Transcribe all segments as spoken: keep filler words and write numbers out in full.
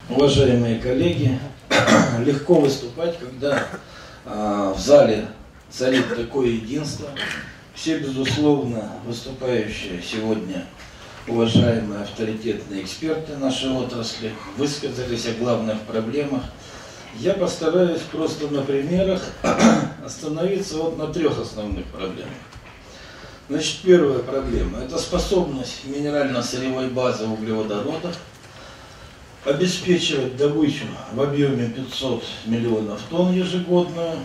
Уважаемые коллеги, легко выступать, когда э, в зале царит такое единство. Все, безусловно, выступающие сегодня уважаемые авторитетные эксперты нашей отрасли высказались о главных проблемах. Я постараюсь просто на примерах остановиться вот на трех основных проблемах. Значит, первая проблема – это способность минерально-сырьевой базы углеводородов обеспечивать добычу в объеме пятьсот миллионов тонн ежегодно.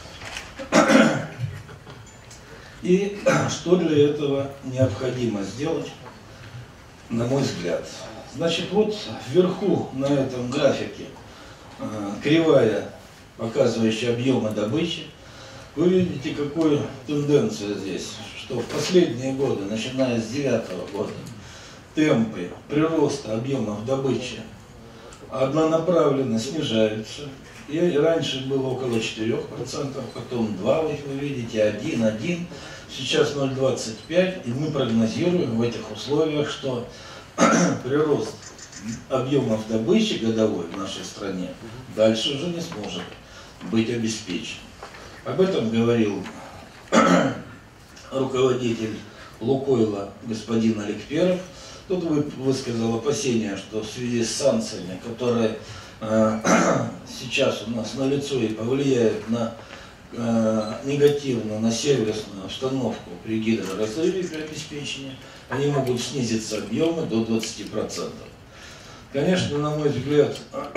И что для этого необходимо сделать, на мой взгляд. Значит, вот вверху на этом графике э, кривая, показывающая объемы добычи. Вы видите, какую тенденцию здесь, что в последние годы, начиная с две тысячи девятого года, темпы прироста объемов добычи однонаправленно снижаются. И раньше было около четырёх процентов, потом два процента, вы видите, один, один, сейчас ноль целых двадцать пять сотых. И мы прогнозируем в этих условиях, что прирост объемов добычи годовой в нашей стране дальше уже не сможет быть обеспечен. Об этом говорил руководитель Лукойла господин Аликперов. Тут высказал опасения, что в связи с санкциями, которые э, сейчас у нас налицо и повлияют на, э, негативно на сервисную обстановку при гидроразрыве при обеспечении, они могут снизиться объемы до двадцати процентов. Конечно, на мой взгляд,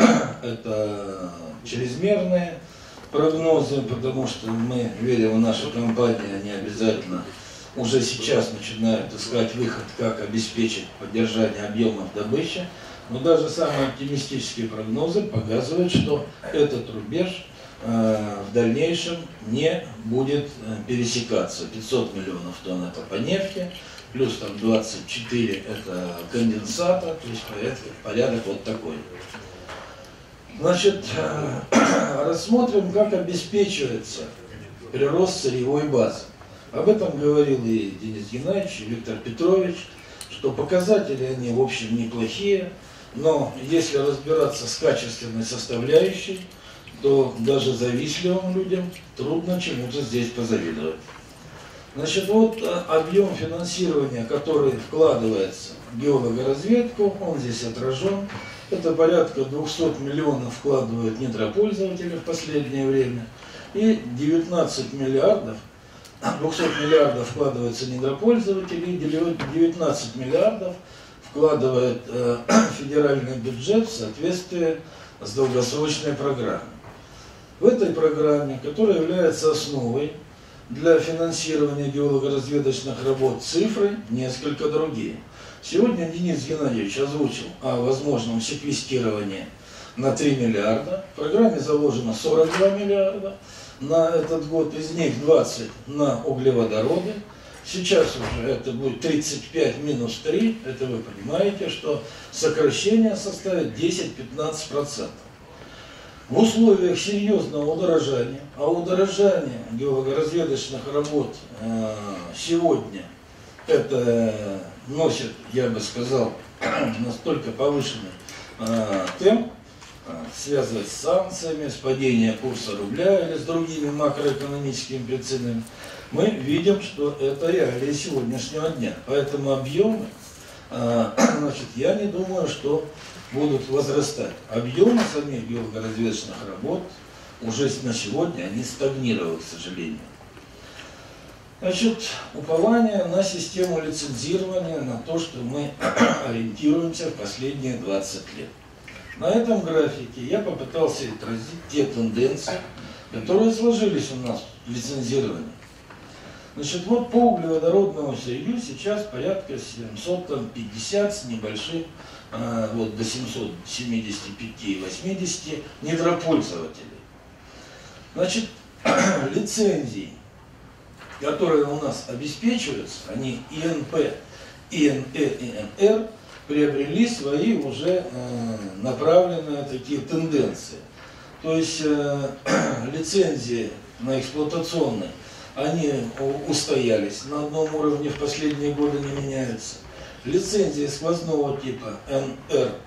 это чрезмерные прогнозы, потому что мы верим в нашу компанию, они обязательно уже сейчас начинают искать выход, как обеспечить поддержание объемов добычи. Но даже самые оптимистические прогнозы показывают, что этот рубеж э, в дальнейшем не будет э, пересекаться. пятьсот миллионов тонн это по нефти, плюс там двадцать четыре это конденсата, то есть порядок, порядок вот такой. Значит, э, рассмотрим, как обеспечивается прирост сырьевой базы. Об этом говорил и Денис Геннадьевич, и Виктор Петрович, что показатели они в общем неплохие, но если разбираться с качественной составляющей, то даже завистливым людям трудно чему-то здесь позавидовать. Значит, вот объем финансирования, который вкладывается в геологоразведку, он здесь отражен. Это порядка двухсот миллионов вкладывают недропользователи в последнее время, и девятнадцать миллиардов двухсот миллиардов вкладывается недропользователи, девятнадцать миллиардов вкладывает э, федеральный бюджет в соответствии с долгосрочной программой. В этой программе, которая является основой для финансирования геологоразведочных работ, цифры несколько другие. Сегодня Денис Геннадьевич озвучил о возможном секвестировании на три миллиарда. В программе заложено сорок два миллиарда. На этот год, из них двадцать на углеводороды. Сейчас уже это будет тридцать пять минус три, это вы понимаете, что сокращение составит десять-пятнадцать процентов. В условиях серьезного удорожания, а удорожание геологоразведочных работ э, сегодня это носит, я бы сказал, настолько повышенный э, темп, связывать с санкциями, с падением курса рубля или с другими макроэкономическими причинами, мы видим, что это реалии сегодняшнего дня. Поэтому объемы, значит, я не думаю, что будут возрастать. Объемы самих геологоразведочных работ уже на сегодня они стагнируют, к сожалению. Значит, упование на систему лицензирования, на то, что мы ориентируемся в последние двадцать лет. На этом графике я попытался отразить те тенденции, которые сложились у нас в лицензировании. Значит, вот по углеводородному сырью сейчас порядка семьсот пятьдесят с небольшим, а, вот до семисот семидесяти пяти - восьмидесяти недропользователей. Значит, лицензии, которые у нас обеспечиваются, они И Н П, И Н Э и Н Р, приобрели свои уже э, направленные такие тенденции. То есть э, лицензии на эксплуатационные, они устоялись на одном уровне, в последние годы не меняются. Лицензии сквозного типа Н Р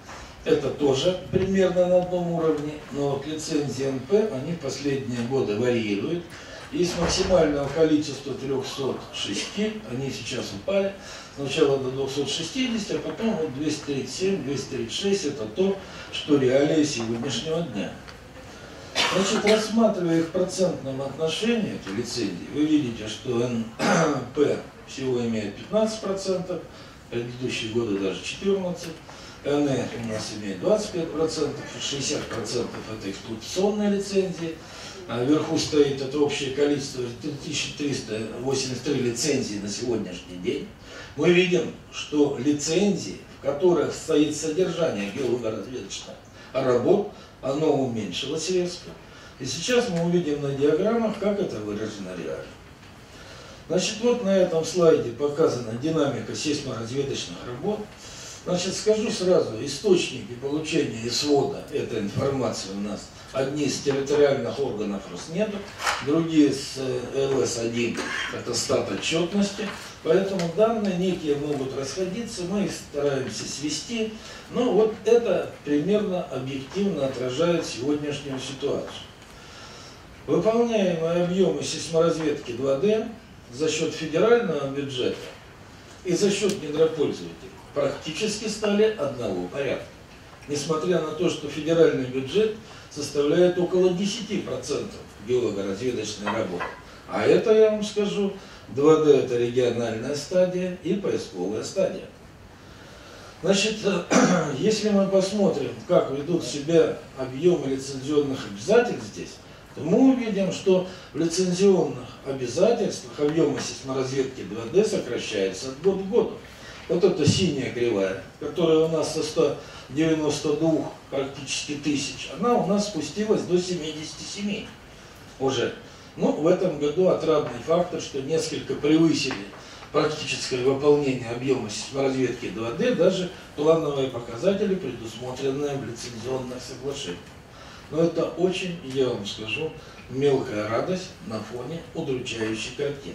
это тоже примерно на одном уровне, но вот лицензии эн пэ, они в последние годы варьируют. И с максимального количества трёхсот шести, они сейчас упали, сначала до двухсот шестидесяти, а потом вот двести тридцать семь, двести тридцать шесть, это то, что реалии сегодняшнего дня. Значит, рассматривая их в процентном отношении, эти лицензии, вы видите, что эн пэ всего имеет пятнадцать процентов, предыдущие годы даже четырнадцать процентов, эн э у нас имеет двадцать пять процентов, шестьдесят процентов это эксплуатационные лицензии, а вверху стоит это общее количество три тысячи триста восемьдесят три лицензий на сегодняшний день. Мы видим, что лицензии, в которых стоит содержание геологоразведочных работ, оно уменьшилось резко. И сейчас мы увидим на диаграммах, как это выражено реально. Значит, вот на этом слайде показана динамика сейсморазведочных работ. Значит, скажу сразу, источники получения и свода этой информации у нас одни из территориальных органов Роснефти, другие с эл эс один, это стат отчетности. Поэтому данные некие могут расходиться, мы их стараемся свести. Но вот это примерно объективно отражает сегодняшнюю ситуацию. Выполняемые объемы сейсморазведки два дэ за счет федерального бюджета и за счет недропользователей практически стали одного порядка. Несмотря на то, что федеральный бюджет составляет около десяти процентов геологоразведочной работы. А это, я вам скажу, два дэ это региональная стадия и поисковая стадия. Значит, если мы посмотрим, как ведут себя объемы лицензионных обязательств здесь, то мы увидим, что в лицензионных обязательствах объемы сейсморазведки два дэ сокращаются от года к году. Вот это синяя кривая, которая у нас со ста девяноста двух практически тысяч, она у нас спустилась до семидесяти семи уже. Ну, в этом году отрадный фактор, что несколько превысили практическое выполнение объема сейсморазведки два дэ, даже плановые показатели, предусмотренные в лицензионных соглашениях. Но это очень, я вам скажу, мелкая радость на фоне удручающей картины.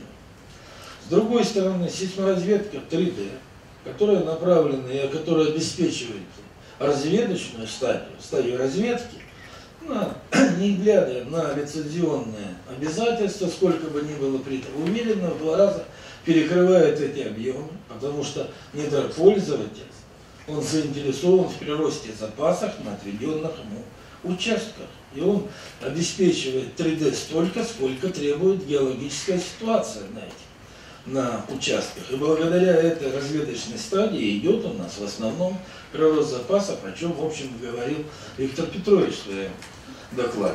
С другой стороны, сейсморазведка три дэ, которая направлена и которая обеспечивает разведочную стадию, стадию разведки, на, не глядя на лицензионные обязательства, сколько бы ни было принято, уверенно в два раза перекрывает эти объемы, потому что недропользователь, он заинтересован в приросте запасов на отведенных ему участках. И он обеспечивает три дэ столько, сколько требует геологическая ситуация на этих на участках. И благодаря этой разведочной стадии идет у нас в основном прирост запасов, о чем, в общем, говорил Виктор Петрович в своем докладе.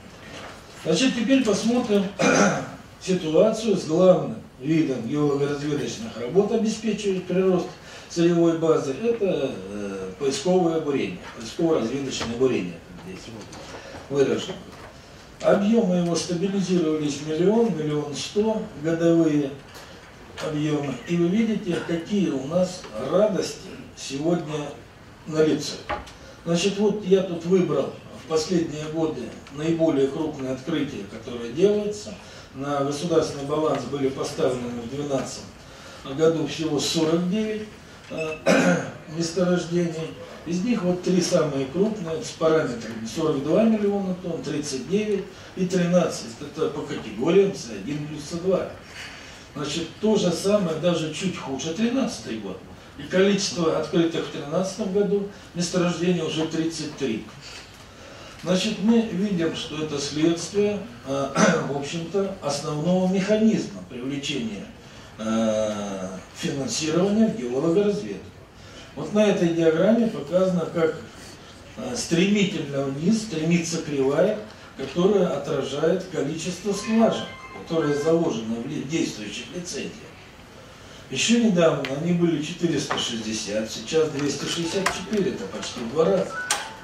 Значит, теперь посмотрим ситуацию с главным видом геологоразведочных работ, обеспечивает прирост сырьевой базы. Это э, поисковое бурение, поисково-разведочное бурение. Здесь выражено. Объемы его стабилизировались миллион, миллион сто годовые объемы. И вы видите, какие у нас радости сегодня налицо. Значит, вот я тут выбрал в последние годы наиболее крупные открытия, которые делаются. На государственный баланс были поставлены в две тысячи двенадцатом году всего сорок девять месторождений. Из них вот три самые крупные с параметрами сорок два миллиона тонн, тридцать девять и тринадцать. Это по категориям С один плюс С два. Значит, то же самое, даже чуть хуже, тринадцатый год. И количество открытых в тринадцатом году месторождений уже тридцать три. Значит, мы видим, что это следствие, э, в общем-то, основного механизма привлечения э, финансирования в геологоразведку. Вот на этой диаграмме показано, как э, стремительно вниз стремится кривая, которая отражает количество скважин, которые заложены в действующих лицензиях. Еще недавно они были четыреста шестьдесят, сейчас двести шестьдесят четыре, это почти в два раза.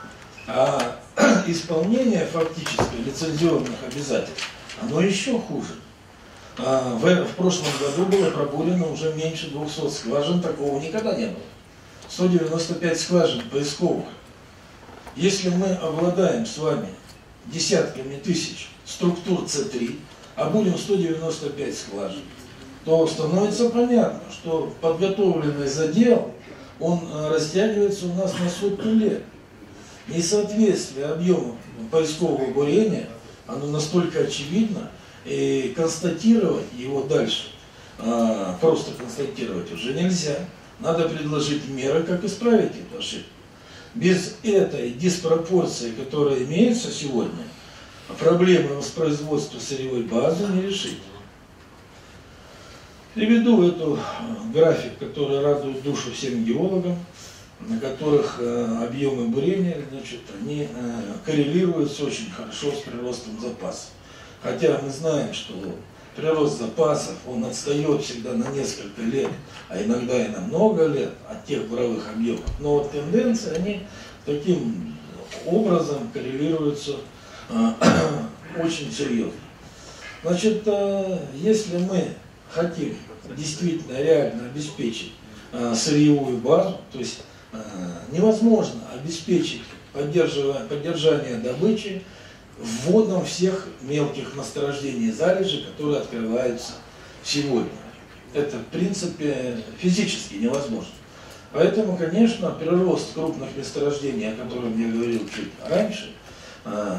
А исполнение фактически лицензионных обязательств, оно еще хуже. А в, в прошлом году было пробурено уже меньше двухсот скважин, такого никогда не было. сто девяносто пять скважин поисковых. Если мы обладаем с вами десятками тысяч структур С три, а будем сто девяносто пять скважин, то становится понятно, что подготовленный задел, он растягивается у нас на сотню лет. Несоответствие объемов поискового бурения, оно настолько очевидно, и констатировать его дальше, а, просто констатировать уже нельзя. Надо предложить меры, как исправить эту ошибку. Без этой диспропорции, которая имеется сегодня, проблемы воспроизводства сырьевой базы не решить. Приведу эту график, который радует душу всем геологам, на которых э, объемы бурения, значит, они э, коррелируются очень хорошо с приростом запасов. Хотя мы знаем, что прирост запасов, он отстает всегда на несколько лет, а иногда и на много лет от тех буровых объемов. Но вот тенденции, они таким образом коррелируются э, очень серьезно. Значит, э, если мы хотим действительно реально обеспечить э, сырьевую базу, то есть э, невозможно обеспечить поддержание добычи вводом всех мелких месторождений и залежей, которые открываются сегодня. Это, в принципе, физически невозможно. Поэтому, конечно, прирост крупных месторождений, о котором я говорил чуть раньше, э,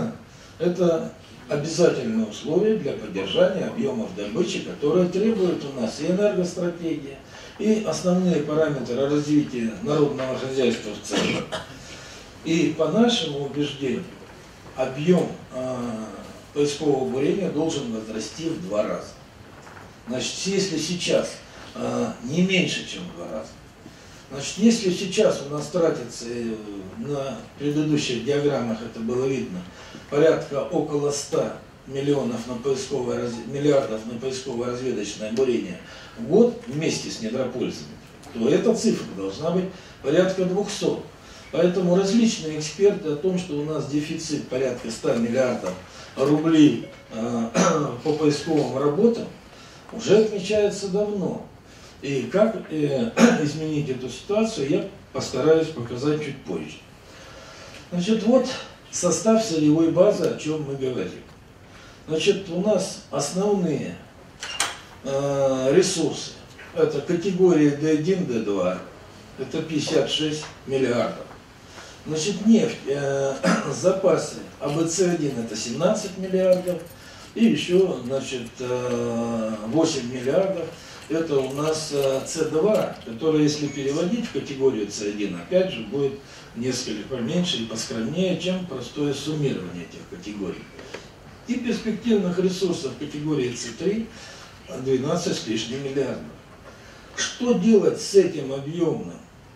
это обязательное условие для поддержания объемов добычи, которые требуют у нас и энергостратегия, и основные параметры развития народного хозяйства в целом. И по нашему убеждению, объем э, поискового бурения должен возрасти в два раза. Значит, если сейчас э, не меньше, чем в два раза, значит, если сейчас у нас тратится, э, на предыдущих диаграммах это было видно, порядка около ста миллионов на поисковое, миллиардов на поисковое разведочное бурение в год вместе с недропользами, то эта цифра должна быть порядка двухсот. Поэтому различные эксперты о том, что у нас дефицит порядка ста миллиардов рублей э, по поисковым работам, уже отмечается давно. И как э, изменить эту ситуацию, я постараюсь показать чуть позже. Значит, вот состав сырьевой базы, о чем мы говорим. Значит, у нас основные э, ресурсы, это категория Д один, Д два, это пятьдесят шесть миллиардов. Значит, нефть, э, запасы А Б С один это семнадцать миллиардов, и еще, значит, э, восемь миллиардов, это у нас э, С два, который, если переводить в категорию С один, опять же, будет несколько поменьше и поскромнее, чем простое суммирование этих категорий. И перспективных ресурсов категории С три двенадцать с лишним миллиардов. Что делать с этим объемным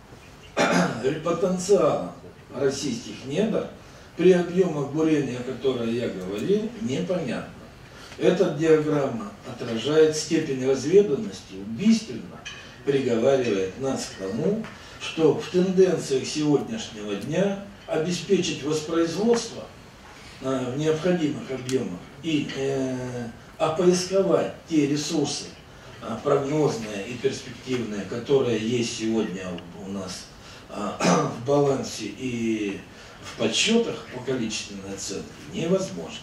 потенциалом российских недр при объемах бурения, о которых я говорил, непонятно. Эта диаграмма отражает степень разведанности, убийственно приговаривает нас к тому, что в тенденциях сегодняшнего дня обеспечить воспроизводство э, в необходимых объемах и э, опоисковать те ресурсы э, прогнозные и перспективные, которые есть сегодня у нас э, в балансе и в подсчетах по количественной оценке, невозможно.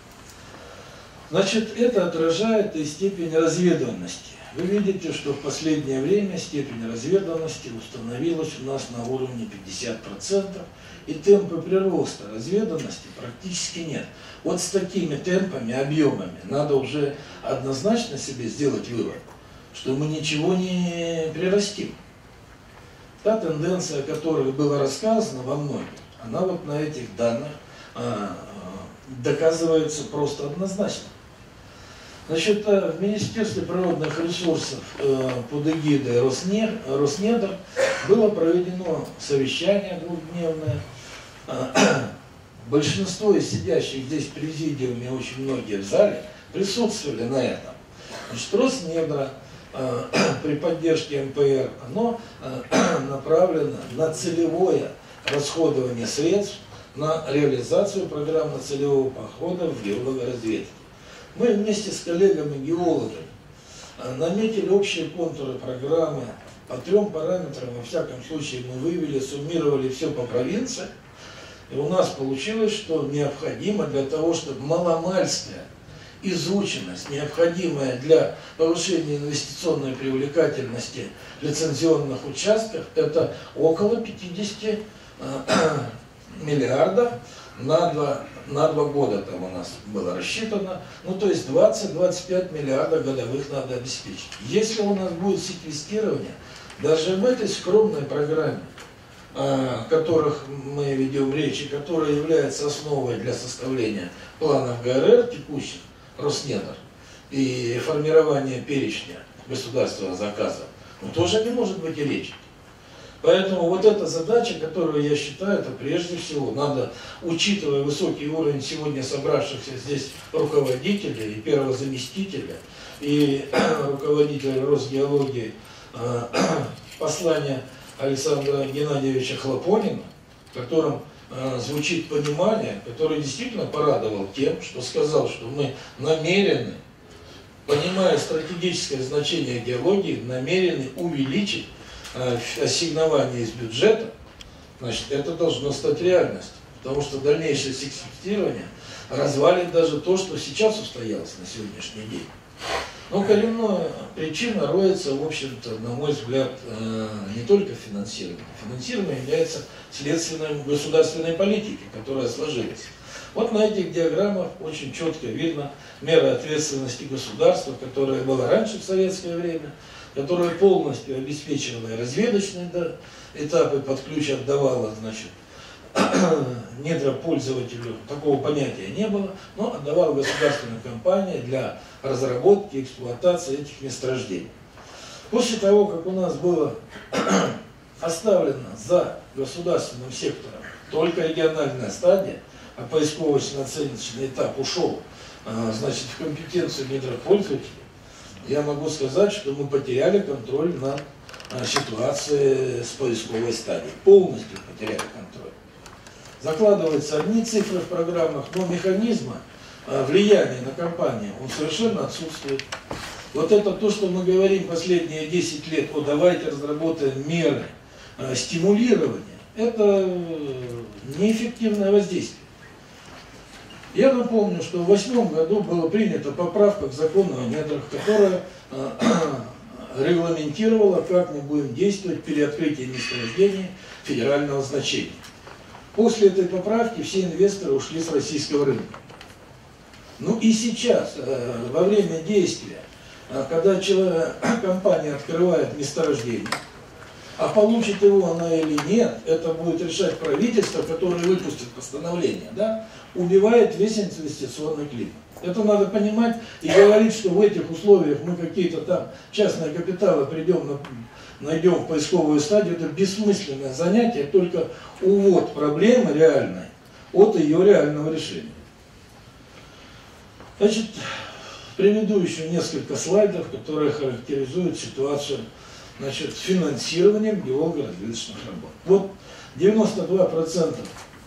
Значит, это отражает и степень разведанности. Вы видите, что в последнее время степень разведанности установилась у нас на уровне пятьдесят процентов, и темпы прироста разведанности практически нет. Вот с такими темпами, объемами надо уже однозначно себе сделать вывод, что мы ничего не прирастим. Та тенденция, о которой было рассказано во многих, она вот на этих данных а, доказывается просто однозначно. Значит, в Министерстве природных ресурсов э, под эгидой Роснедр было проведено совещание двухдневное. Большинство из сидящих здесь в президиуме, очень многие в зале, присутствовали на этом. Значит, Роснедр э, при поддержке М П Р, оно э, направлено на целевое расходование средств на реализацию программно-целевого подхода в геологоразведке. Мы вместе с коллегами-геологами наметили общие контуры программы по трем параметрам, во всяком случае мы вывели, суммировали все по провинции, и у нас получилось, что необходимо для того, чтобы маломальская изученность, необходимая для повышения инвестиционной привлекательности лицензионных участков, это около пятидесяти миллиардов на два, на два года там у нас было рассчитано. Ну, то есть двадцать-двадцать пять миллиардов годовых надо обеспечить. Если у нас будет секвестирование, даже в этой скромной программе, о которых мы ведем речь, и которая является основой для составления планов ГРР текущих, Роснедр, и формирования перечня государственного заказа, ну, тоже не может быть и речи. Поэтому вот эта задача, которую я считаю, это прежде всего надо, учитывая высокий уровень сегодня собравшихся здесь руководителей, и первого заместителя, и руководителя Росгеологии, послание Александра Геннадьевича Хлопонина, в котором э, звучит понимание, который действительно порадовал тем, что сказал, что мы намерены, понимая стратегическое значение геологии, намерены увеличить э, ассигнование из бюджета. Значит, это должно стать реальностью, потому что дальнейшее секвестирование развалит даже то, что сейчас устоялось на сегодняшний день. Но коренная причина роется, в общем-то, на мой взгляд, не только в финансировании. Финансирование является следствием государственной политики, которая сложилась. Вот на этих диаграммах очень четко видно мера ответственности государства, которая была раньше в советское время, которая полностью обеспечивала разведочные этапы, под ключ отдавала, значит, недропользователю, такого понятия не было, но отдавала государственная компания для разработки, эксплуатации этих месторождений. После того, как у нас было оставлено за государственным сектором только региональная стадия, а поисково-оценочный этап ушел, значит, в компетенцию недропользователей, я могу сказать, что мы потеряли контроль над ситуацией с поисковой стадией. Полностью потеряли контроль. Закладываются одни цифры в программах, но механизма влияния на компанию, он совершенно отсутствует. Вот это то, что мы говорим последние десять лет, о, давайте разработаем меры стимулирования, это неэффективное воздействие. Я напомню, что в две тысячи восьмом году была принята поправка к закону о недрах, которая регламентировала, как мы будем действовать при открытии месторождений федерального значения. После этой поправки все инвесторы ушли с российского рынка. Ну и сейчас, во время действия, когда человек, компания открывает месторождение, а получит его она или нет, это будет решать правительство, которое выпустит постановление, да, убивает весь инвестиционный климат. Это надо понимать и говорить, что в этих условиях мы какие-то там частные капиталы придем на... найдем в поисковую стадию, это бессмысленное занятие, только увод проблемы реальной от ее реального решения. Значит, приведу еще несколько слайдов, которые характеризуют ситуацию, значит, с финансированием геолого-разведочных работ. Вот девяносто два процента,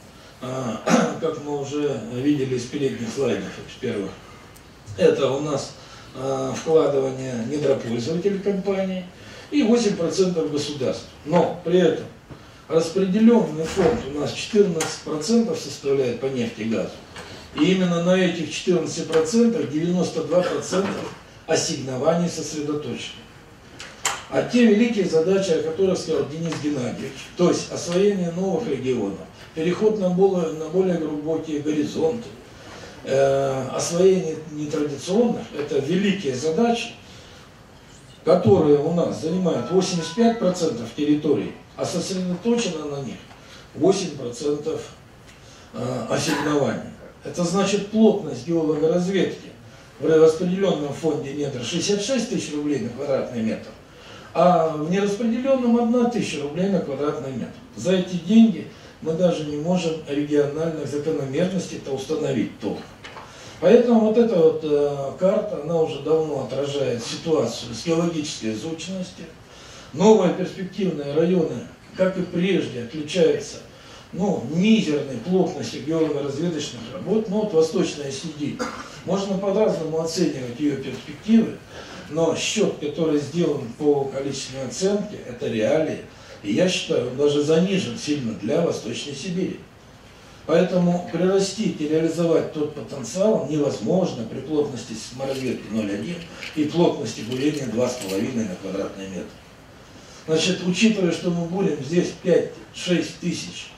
как мы уже видели из передних слайдов, из первых, это у нас вкладывание недропользователей компании, и восемь процентов государств. Но при этом распределенный фонд у нас четырнадцать процентов составляет по нефти и газу. И именно на этих четырнадцати процентах девяносто два процента ассигнований сосредоточены. А те великие задачи, о которых сказал Денис Геннадьевич, то есть освоение новых регионов, переход на более, на более глубокие горизонты, э, освоение нетрадиционных, это великие задачи, которые у нас занимают восемьдесят пять процентов территории, а сосредоточено на них восемь процентов ассигнований. Это значит плотность геологоразведки в распределенном фонде недр шестьдесят шесть тысяч рублей на квадратный метр, а в нераспределенном одна тысяча рублей на квадратный метр. За эти деньги мы даже не можем региональных закономерностей-то установить толком. Поэтому вот эта вот э, карта, она уже давно отражает ситуацию с геологической изученностью. Новые перспективные районы, как и прежде, отличаются, ну, мизерной плотностью геолого-разведочных работ. Но вот Восточная Сибирь, можно по-разному оценивать ее перспективы, но счет, который сделан по количественной оценке, это реалии. И я считаю, он даже занижен сильно для Восточной Сибири. Поэтому прирастить и реализовать тот потенциал невозможно при плотности саморазведки ноль целых одна и плотности бурения два с половиной на квадратный метр. Значит, учитывая, что мы будем здесь пять-шесть тысяч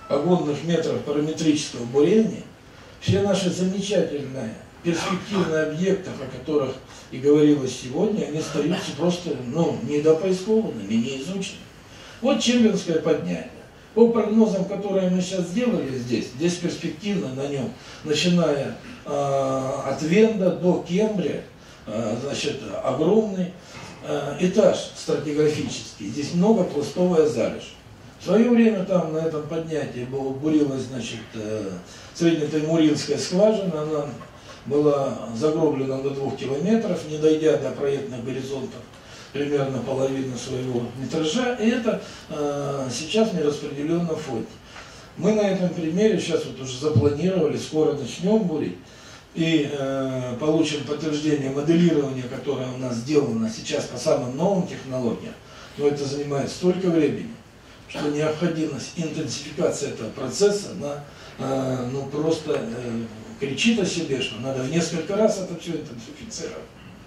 погонных метров параметрического бурения, все наши замечательные перспективные объекты, о которых и говорилось сегодня, они остаются просто ну, недопоискованными, не изученными. Вот Чемберское поднятие. По прогнозам, которые мы сейчас сделали здесь, здесь перспективно на нем, начиная э, от Венда до Кембрия, э, значит, огромный э, этаж стратиграфический. Здесь многопластовая залежь. В свое время там на этом поднятии было, бурилась, значит, э, среднетаймуринская скважина, она была загроблена до двух километров, не дойдя до проектных горизонтов, примерно половину своего метража, и это э, сейчас в нераспределенном фонде. Мы на этом примере сейчас вот уже запланировали, скоро начнем бурить, и э, получим подтверждение моделирования, которое у нас сделано сейчас по самым новым технологиям, но это занимает столько времени, что необходимость интенсификации этого процесса, она э, ну, просто э, кричит о себе, что надо в несколько раз это все интенсифицировать.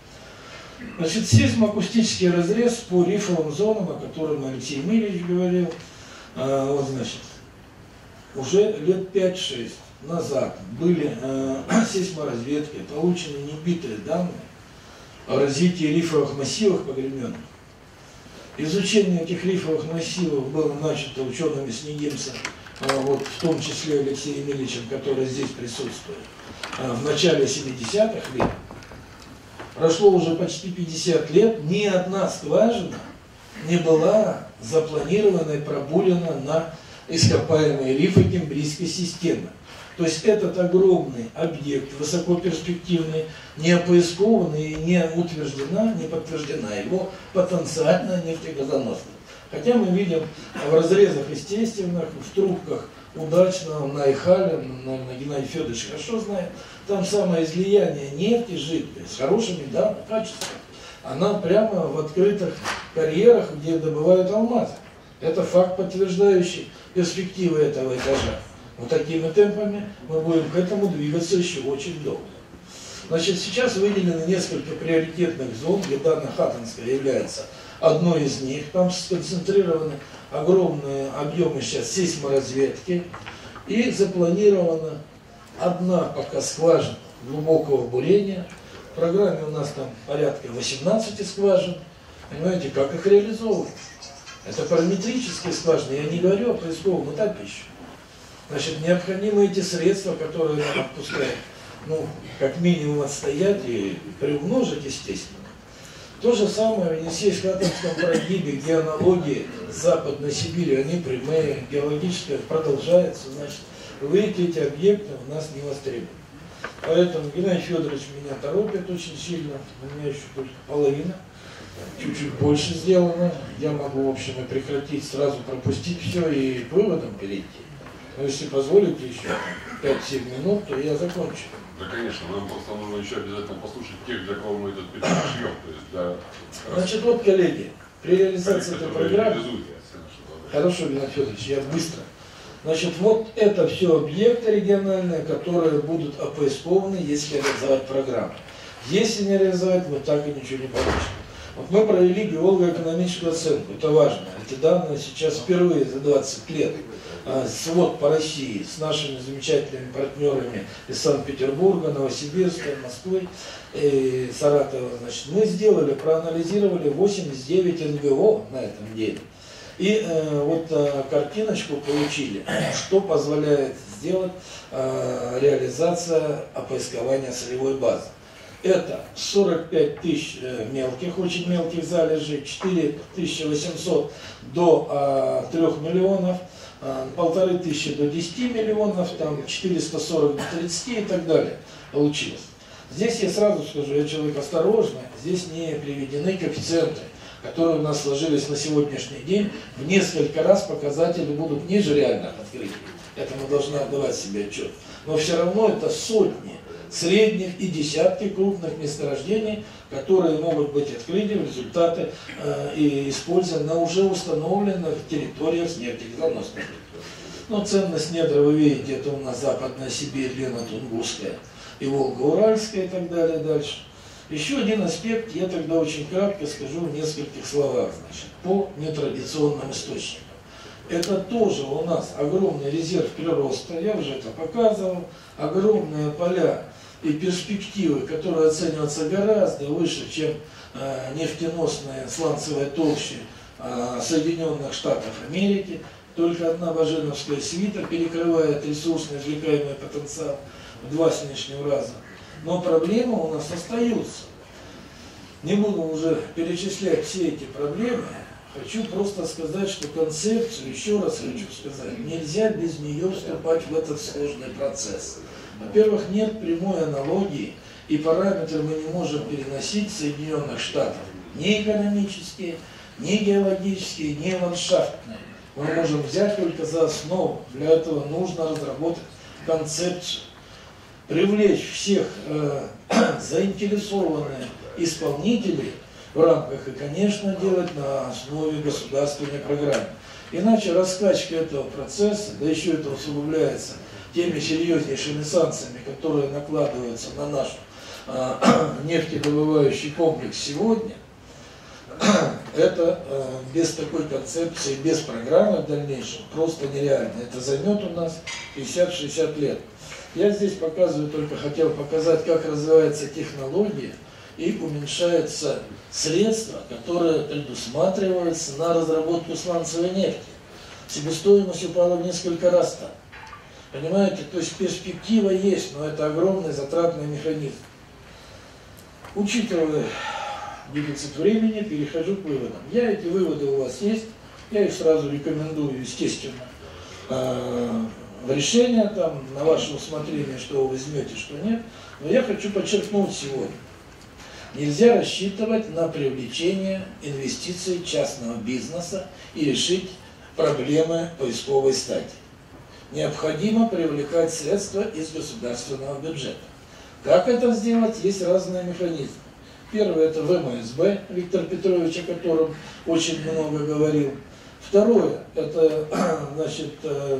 Значит, сейсмоакустический разрез по рифовым зонам, о котором Алексей Емельевич говорил, э, вот, значит, уже лет пять-шесть назад были э, сейсморазведки, получены небитые данные о развитии рифовых массивов погребенных. Изучение этих рифовых массивов было начато учеными с Нигимса, э, вот, в том числе Алексеем Емельевичем, который здесь присутствует, э, в начале семидесятых лет. Прошло уже почти пятьдесят лет, ни одна скважина не была запланирована и пробурена на ископаемые рифы Кембрийской системы. То есть этот огромный объект, высокоперспективный, не опоискован и не утверждена, не подтверждена его потенциальная нефтегазоносность. Хотя мы видим в разрезах естественных, в трубках удачного, на Айхале, наверное, Геннадий Федорович хорошо знает, там самое излияние нефти жидкой с хорошими данными, качествами, она прямо в открытых карьерах, где добывают алмазы. Это факт, подтверждающий перспективы этого этажа. Вот такими темпами мы будем к этому двигаться еще очень долго. Значит, сейчас выделено несколько приоритетных зон, где данная Хаттонская является одной из них. Там сконцентрированы огромные объемы сейчас сейсморазведки и запланирована одна пока скважина глубокого бурения. В программе у нас там порядка восемнадцати скважин. Понимаете, как их реализовывать? Это параметрические скважины, я не говорю о поисковом этапе еще. Значит, необходимы эти средства, которые нам отпускают, ну, как минимум отстоять и приумножить, естественно. То же самое в Енисейско-Атомском прогибе, где аналогии с Западной Сибирью, они прямые, геологическое продолжается, значит, вы эти объекты у нас не востребованы. Поэтому Геннадий Федорович меня торопит очень сильно, у меня еще только половина, чуть-чуть больше сделано. Я могу, в общем, и прекратить, сразу пропустить все и к выводам перейти. Но если позволите еще пять-семь минут, то я закончу. Да, конечно, нам просто нужно еще обязательно послушать тех, для кого мы этот пятак шьем. То есть для... Значит, вот, коллеги, при реализации этой программы... Хорошо, Геннадий Федорович, я быстро. Значит, вот это все объекты региональные, которые будут опоискованы, если реализовать программу. Если не реализовать, мы так и ничего не получим. Вот мы провели геолого-экономическую оценку, это важно. Эти данные сейчас впервые за двадцать лет. Свод по России с нашими замечательными партнерами из Санкт-Петербурга, Новосибирска, Москвы, и Саратова. Значит, мы сделали, проанализировали восемьдесят девять эн гэ о на этом деле. И э, вот э, картиночку получили, что позволяет сделать э, реализация опоискования солевой базы. Это сорок пять тысяч мелких, очень мелких залежей, четыре тысячи восемьсот до э, трёх миллионов, полторы тысячи до десяти миллионов, там четыреста сорок до тридцати и так далее получилось. Здесь я сразу скажу, я человек осторожный, здесь не приведены коэффициенты, которые у нас сложились на сегодняшний день. В несколько раз показатели будут ниже реальных открытий. Это мы должны отдавать себе отчет. Но все равно это сотни средних и десятки крупных месторождений, которые могут быть открыты в результате э, и использованы на уже установленных территориях с нефтегазоносностью. Но ценность недр, вы видите, это у нас Западная Сибирь, Лено-Тунгусская и Волго-Уральская и так далее дальше. Еще один аспект, я тогда очень кратко скажу в нескольких словах, значит, по нетрадиционным источникам. Это тоже у нас огромный резерв прироста, я уже это показывал, огромные поля и перспективы, которые оцениваются гораздо выше, чем э, нефтеносные сланцевые толщи э, Соединенных Штатов Америки. Только одна Баженовская свита перекрывает ресурсный извлекаемый потенциал в два с лишним раза. Но проблемы у нас остаются. Не буду уже перечислять все эти проблемы. Хочу просто сказать, что концепцию, еще раз хочу сказать, нельзя без нее вступать в этот сложный процесс. Во-первых, нет прямой аналогии, и параметры мы не можем переносить с Соединенных Штатов. Ни экономические, ни геологические, ни ландшафтные. Мы можем взять только за основу. Для этого нужно разработать концепцию, привлечь всех э, заинтересованных исполнителей в рамках и, конечно, делать на основе государственной программы. Иначе раскачка этого процесса, да еще это усугубляется теми серьезнейшими санкциями, которые накладываются на наш э, нефтедобывающий комплекс сегодня, это э, без такой концепции, без программы в дальнейшем просто нереально. Это займет у нас пятьдесят-шестьдесят лет. Я здесь показываю, только хотел показать, как развивается технология и уменьшаются средства, которые предусматриваются на разработку сланцевой нефти. Себестоимость упала в несколько раз там. Понимаете, то есть перспектива есть, но это огромный затратный механизм. Учитывая дефицит времени, перехожу к выводам. Я эти выводы у вас есть, я их сразу рекомендую, естественно, в решение, там, на ваше усмотрение, что вы возьмете, что нет. Но я хочу подчеркнуть сегодня. Нельзя рассчитывать на привлечение инвестиций частного бизнеса и решить проблемы поисковой стадии. Необходимо привлекать средства из государственного бюджета. Как это сделать? Есть разные механизмы. Первый – это вэ эм эс бэ, Виктор Петрович, о котором очень много говорил. Второе – это, значит,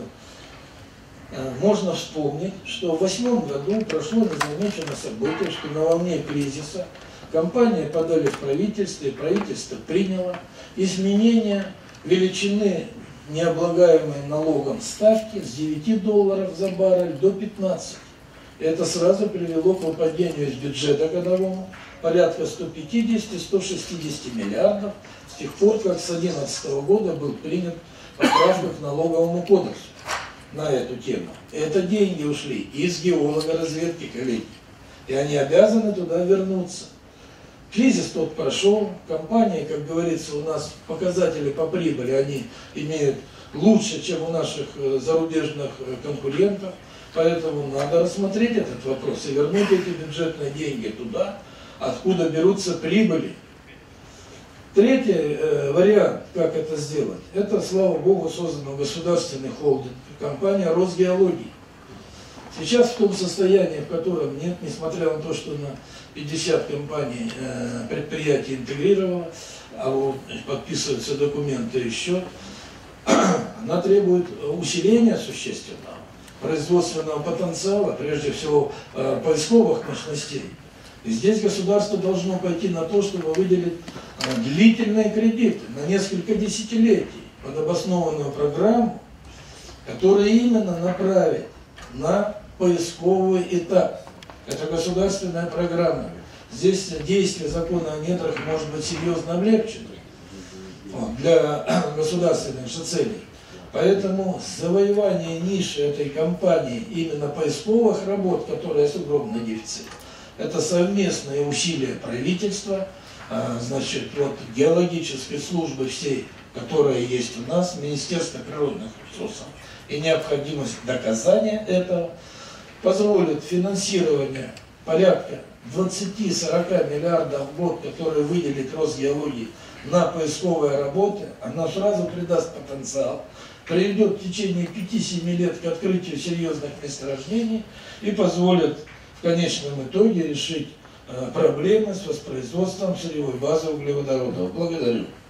можно вспомнить, что в восьмом году прошло незамеченное событие, что на волне кризиса компании подали в правительство, и правительство приняло изменение величины необлагаемой налогом ставки с девяти долларов за баррель до пятнадцати. Это сразу привело к выпадению из бюджета годовому порядка ста пятидесяти — ста шестидесяти миллиардов с тех пор, как с две тысячи одиннадцатого года был принят поправка к налоговому кодексу на эту тему. Это деньги ушли из геологоразведки, коллеги, и они обязаны туда вернуться. Кризис тот прошел, компании, как говорится, у нас показатели по прибыли, они имеют лучше, чем у наших зарубежных конкурентов, поэтому надо рассмотреть этот вопрос и вернуть эти бюджетные деньги туда, откуда берутся прибыли. Третий э, вариант, как это сделать, это, слава богу, создан государственный холдинг, компания Росгеологии. Сейчас в том состоянии, в котором нет, несмотря на то, что на пятьдесят компаний э, предприятий интегрировано, а вот подписываются документы еще, она требует усиления существенного производственного потенциала, прежде всего э, поисковых мощностей. И здесь государство должно пойти на то, чтобы выделить э, длительные кредиты на несколько десятилетий под обоснованную программу, которая именно направит на поисковый этап. Это государственная программа. Здесь действие закона о недрах может быть серьезно облегчено вот, для государственных же целей. Поэтому завоевание ниши этой компании именно поисковых работ, которая есть огромный дефицит, это совместные усилия правительства, значит, вот, геологической службы всей, которая есть у нас, Министерства природных ресурсов, и необходимость доказания этого позволит финансирование порядка двадцати-сорока миллиардов в год, которые выделит Росгеологии на поисковые работы, она сразу придаст потенциал, приведет в течение пяти-семи лет к открытию серьезных месторождений и позволит в конечном итоге решить э, проблемы с воспроизводством сырьевой базы углеводородов. Благодарю.